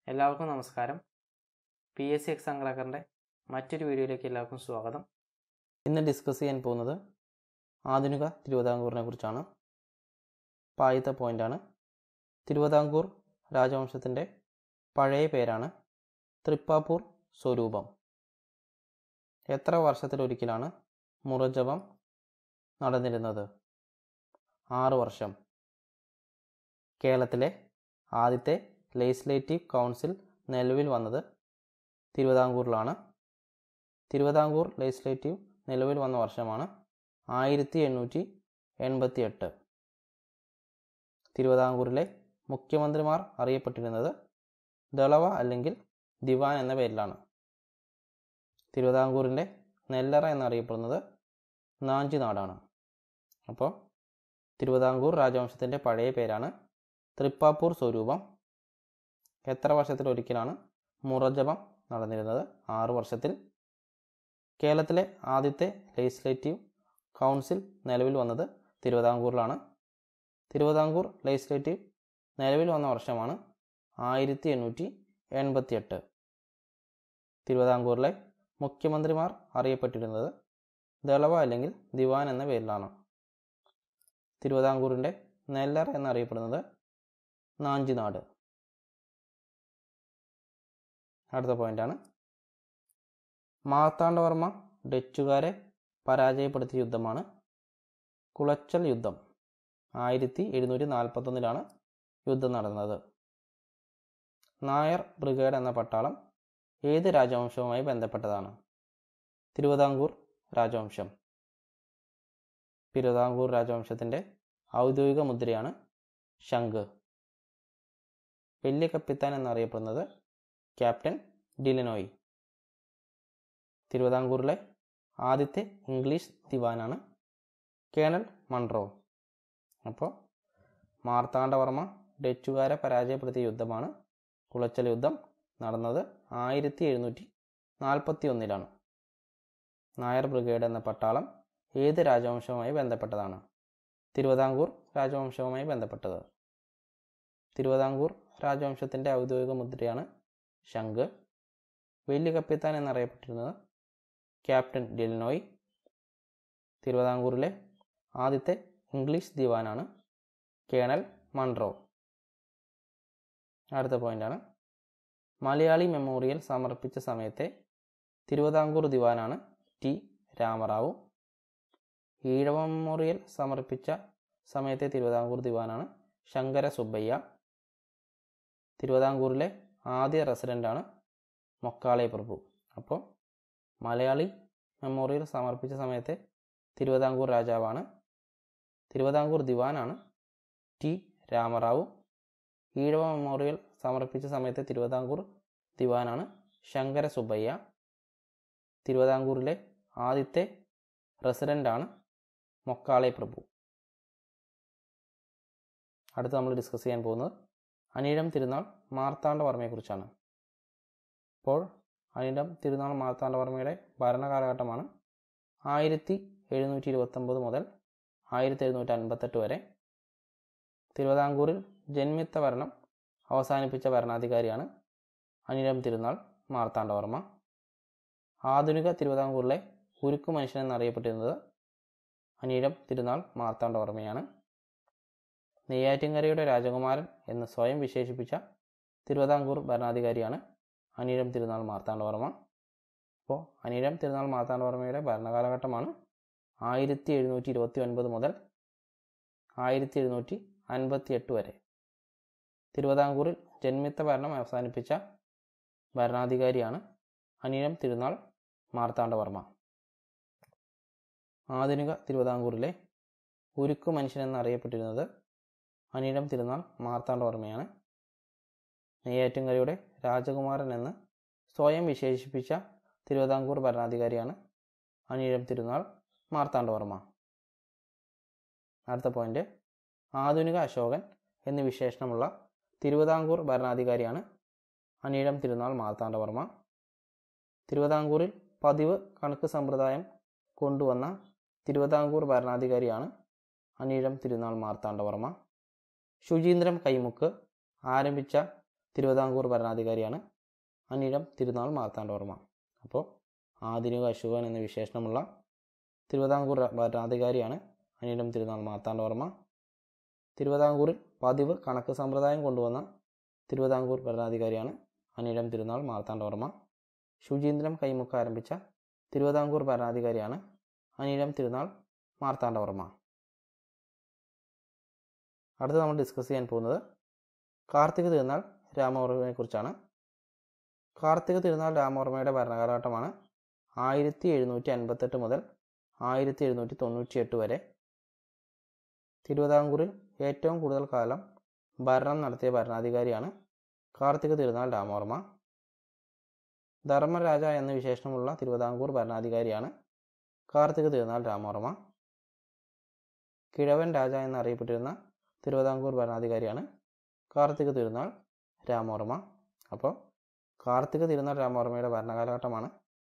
എല്ലാവർക്കും നമസ്കാരം. PSC exam ക്രാക്കറിൻ്റെ മറ്റൊരു വീഡിയോയിലേക്ക് എല്ലാവർക്കും സ്വാഗതം. ഇന്ന് ഡിസ്കസ് ചെയ്യാൻ പോകുന്നത് ആധുനിക തിരുവിതാംകൂറിനെ കുറിച്ചാണ്. ആദ്യത്തെ പോയിൻ്റാണ്, തിരുവിതാംകൂർ രാജവംശത്തിൻ്റെ പഴയ പേരാണ് തൃപ്പാപ്പൂർ സ്വരൂപം. എത്ര വർഷത്തിലൊരിക്കലാണ് മുറജപം നടന്നിരുന്നത്? 6 വർഷം. കേരളത്തിലെ ആദ്യത്തെ ലെജിസ്ലേറ്റീവ് കൗൺസിൽ നിലവിൽ വന്നത് തിരുവിതാംകൂറിലാണ്. തിരുവിതാംകൂർ ലെജിസ്ലേറ്റീവ് നിലവിൽ വന്ന വർഷമാണ് 1888. തിരുവിതാംകൂറിലെ മുഖ്യമന്ത്രിമാർ അറിയപ്പെട്ടിരുന്നത് ദളവ അല്ലെങ്കിൽ ദിവാൻ എന്ന പേരിലാണ്. തിരുവിതാംകൂറിൻ്റെ നെല്ലറ എന്നറിയപ്പെടുന്നത് നാഞ്ചിനാടാണ്. അപ്പോൾ തിരുവിതാംകൂർ രാജവംശത്തിൻ്റെ പഴയ പേരാണ് തൃപ്പാപ്പൂർ സ്വരൂപം. എത്ര വർഷത്തിലൊരിക്കലാണ് മുറജപം നടന്നിരുന്നത്? 6 വർഷത്തിൽ. കേരളത്തിലെ ആദ്യത്തെ ലെജിസ്ലേറ്റീവ് കൗൺസിൽ നിലവിൽ വന്നത് തിരുവിതാംകൂറിലാണ്. തിരുവിതാംകൂർ ലെജിസ്ലേറ്റീവ് നിലവിൽ വന്ന വർഷമാണ് 1888. തിരുവിതാംകൂറിലെ മുഖ്യമന്ത്രിമാർ അറിയപ്പെട്ടിരുന്നത് ദളവ അല്ലെങ്കിൽ ദിവാൻ എന്ന പേരിലാണ്. തിരുവിതാംകൂറിൻ്റെ നെല്ലറ എന്നറിയപ്പെടുന്നത് നാഞ്ചിനാട്. അടുത്ത പോയിന്റാണ്, മാർത്താണ്ഡവർമ്മ ഡച്ചുകാരെ പരാജയപ്പെടുത്തിയ യുദ്ധമാണ് കുളച്ചൽ യുദ്ധം. 1741 യുദ്ധം നടന്നത്. നായർ ബ്രിഗേഡ് എന്ന പട്ടാളം ഏത് രാജവംശവുമായി ബന്ധപ്പെട്ടതാണ്? തിരുവിതാംകൂർ രാജവംശം. തിരുവിതാംകൂർ രാജവംശത്തിൻ്റെ ഔദ്യോഗിക മുദ്രയാണ് ശംഖ്. വലിയ കപ്പിത്താൻ എന്നറിയപ്പെടുന്നത് ക്യാപ്റ്റൻ ഡിലനോയി. തിരുവിതാംകൂറിലെ ആദ്യത്തെ ഇംഗ്ലീഷ് ദിവാനാണ് കേണൽ മൺറോ. അപ്പോൾ മാർത്താണ്ഡവർമ്മ ഡച്ചുകാരെ പരാജയപ്പെടുത്തിയ യുദ്ധമാണ് കുളച്ചൽ യുദ്ധം. നടന്നത് 1741. നായർ ബ്രിഗേഡ് എന്ന പട്ടാളം ഏത് രാജവംശവുമായി ബന്ധപ്പെട്ടതാണ്? തിരുവിതാംകൂർ രാജവംശവുമായി ബന്ധപ്പെട്ടത്. തിരുവിതാംകൂർ രാജവംശത്തിൻ്റെ ഔദ്യോഗിക മുദ്രയാണ് ശംഖ്. വലിയ കപ്പിത്താൻ എന്നറിയപ്പെട്ടിരുന്നത് ക്യാപ്റ്റൻ ഡിലനോയ്. തിരുവിതാംകൂറിലെ ആദ്യത്തെ ഇംഗ്ലീഷ് ദിവാനാണ് കേണൽ മൺറോ. അടുത്ത പോയിന്റാണ്, മലയാളി മെമ്മോറിയൽ സമർപ്പിച്ച സമയത്തെ തിരുവിതാംകൂർ ദിവാനാണ് ടി രാമറാവു. ഈഴവ മെമ്മോറിയൽ സമർപ്പിച്ച സമയത്തെ തിരുവിതാംകൂർ ദിവാനാണ് ശങ്കര സുബ്ബയ്യ. തിരുവിതാംകൂറിലെ ആദ്യ റെസിഡൻ്റാണ് മൊക്കാളെ പ്രഭു. അപ്പോൾ മലയാളി മെമ്മോറിയൽ സമർപ്പിച്ച സമയത്തെ തിരുവിതാംകൂർ രാജാവാണ്, തിരുവിതാംകൂർ ദിവാനാണ് ടി രാമറാവു. ഈഴവ മെമ്മോറിയൽ സമർപ്പിച്ച സമയത്തെ തിരുവിതാംകൂർ ദിവാനാണ് ശങ്കര സുബ്ബയ്യ. തിരുവിതാംകൂറിലെ ആദ്യത്തെ റെസിഡൻ്റാണ് മൊക്കാളെ പ്രഭു. അടുത്ത് നമ്മൾ ഡിസ്കസ് ചെയ്യാൻ പോകുന്നത് അനിഴം തിരുനാൾ മാർത്താണ്ഡവർമ്മയെക്കുറിച്ചാണ്. അപ്പോൾ അനിഴം തിരുനാൾ മാർത്താണ്ഡവർമ്മയുടെ ഭരണകാലഘട്ടമാണ് 1729 മുതൽ 1758 വരെ. തിരുവിതാംകൂറിൽ ജന്മിത്ത ഭരണം അവസാനിപ്പിച്ച ഭരണാധികാരിയാണ് അനിഴം തിരുനാൾ മാർത്താണ്ഡവർമ്മ. ആധുനിക തിരുവിതാംകൂറിലെ ഉരുക്കു മനുഷ്യൻ എന്നറിയപ്പെട്ടിരുന്നത് അനിഴം തിരുനാൾ മാർത്താണ്ഡവർമ്മയാണ്. നെയ്യാറ്റിൻകരയുടെ രാജകുമാരൻ എന്ന് സ്വയം വിശേഷിപ്പിച്ച തിരുവിതാംകൂർ ഭരണാധികാരിയാണ് അനിഴം തിരുനാൾ മാർത്താണ്ഡവർമ്മ. അപ്പോൾ അനിഴം തിരുനാൾ മാർത്താണ്ഡവർമ്മയുടെ ഭരണകാലഘട്ടമാണ് 1729 മുതൽ 1758 വരെ. തിരുവിതാംകൂറിൽ ജന്മിത്ത ഭരണം അവസാനിപ്പിച്ച ഭരണാധികാരിയാണ് അനിഴം തിരുനാൾ മാർത്താണ്ഡവർമ്മ. ആധുനിക തിരുവിതാംകൂറിലെ ഉരുക്കു മനുഷ്യൻ എന്നറിയപ്പെട്ടിരുന്നത് അനിഴം തിരുനാൾ മാർത്താണ്ഡവർമ്മയാണ്. നെയ്യാറ്റിൻകരയുടെ രാജകുമാരൻ എന്ന് സ്വയം വിശേഷിപ്പിച്ച തിരുവിതാംകൂർ ഭരണാധികാരിയാണ് അനിഴം തിരുനാൾ മാർത്താണ്ഡവർമ്മ. അടുത്ത പോയിന്റ്, ആധുനിക അശോകൻ എന്ന് വിശേഷണമുള്ള തിരുവിതാംകൂർ ഭരണാധികാരിയാണ് അനിഴം തിരുനാൾ മാർത്താണ്ഡവർമ്മ. തിരുവിതാംകൂറിൽ പതിവ് കണക്ക് സമ്പ്രദായം കൊണ്ടുവന്ന തിരുവിതാംകൂർ ഭരണാധികാരിയാണ് അനിഴം തിരുനാൾ മാർത്താണ്ഡവർമ്മ. ശുചീന്ദ്രം കൈമുക്ക് ആരംഭിച്ച തിരുവിതാംകൂർ ഭരണാധികാരിയാണ് അനിഴം തിരുനാൾ മാർത്താണ്ഡവർമ്മ. അപ്പോൾ ആധുനിക അശോകൻ എന്ന വിശേഷണമുള്ള തിരുവിതാംകൂർ ഭരണാധികാരിയാണ് അനിഴം തിരുനാൾ മാർത്താണ്ഡവർമ്മ. തിരുവിതാംകൂറിൽ പതിവ് കണക്ക് സമ്പ്രദായം കൊണ്ടുവന്ന തിരുവിതാംകൂർ ഭരണാധികാരിയാണ് അനിഴം തിരുനാൾ മാർത്താണ്ഡവർമ്മ. ശുചീന്ദ്രം കൈമുക്ക് ആരംഭിച്ച തിരുവിതാംകൂർ ഭരണാധികാരിയാണ് അനിഴം തിരുനാൾ മാർത്താണ്ഡവർമ്മ. അടുത്ത് നമ്മൾ ഡിസ്കസ് ചെയ്യാൻ പോകുന്നത് കാർത്തിക തിരുനാൾ രാമവർമ്മയെക്കുറിച്ചാണ്. കാർത്തിക തിരുനാൾ രാമവർമ്മയുടെ ഭരണകാലഘട്ടമാണ് 1758 മുതൽ 1798 വരെ. തിരുവിതാംകൂറിൽ ഏറ്റവും കൂടുതൽ കാലം ഭരണം നടത്തിയ ഭരണാധികാരിയാണ് കാർത്തിക തിരുനാൾ രാമവർമ്മ. ധർമ്മരാജ എന്ന വിശേഷണമുള്ള തിരുവിതാംകൂർ ഭരണാധികാരിയാണ് കാർത്തിക തിരുനാൾ രാമവർമ്മ. കിഴവൻ രാജ എന്നറിയപ്പെട്ടിരുന്ന തിരുവിതാംകൂർ ഭരണാധികാരിയാണ് കാർത്തിക തിരുനാൾ രാമവർമ്മ. അപ്പോൾ കാർത്തിക തിരുനാൾ രാമവർമ്മയുടെ ഭരണകാലഘട്ടമാണ്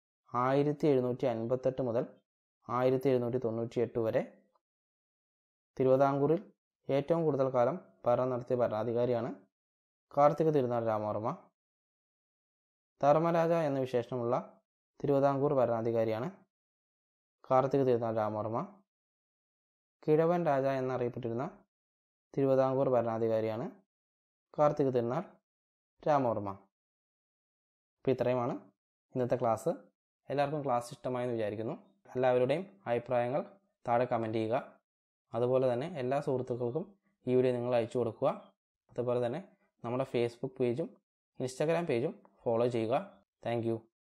1758 മുതൽ 1798 വരെ. തിരുവിതാംകൂറിൽ ഏറ്റവും കൂടുതൽ കാലം ഭരണം നടത്തിയ ഭരണാധികാരിയാണ് കാർത്തിക തിരുനാൾ രാമവർമ്മ. ധർമ്മരാജ എന്ന വിശേഷണമുള്ള തിരുവിതാംകൂർ ഭരണാധികാരിയാണ് കാർത്തിക തിരുനാൾ രാമവർമ്മ. കിഴവൻ രാജ എന്നറിയപ്പെട്ടിരുന്ന തിരുവിതാംകൂർ ഭരണാധികാരിയാണ് കാർത്തിക തിരുനാൾ രാമവർമ്മ. അപ്പോൾ ഇത്രയുമാണ് ഇന്നത്തെ ക്ലാസ്. എല്ലാവർക്കും ക്ലാസ് ഇഷ്ടമായെന്ന് വിചാരിക്കുന്നു. എല്ലാവരുടെയും അഭിപ്രായങ്ങൾ താഴെ കമൻറ്റ് ചെയ്യുക. അതുപോലെ തന്നെ എല്ലാ സുഹൃത്തുക്കൾക്കും ഈ വീഡിയോ നിങ്ങൾ അയച്ചു കൊടുക്കുക. അതുപോലെ തന്നെ നമ്മുടെ ഫേസ്ബുക്ക് പേജും ഇൻസ്റ്റാഗ്രാം പേജും ഫോളോ ചെയ്യുക. താങ്ക്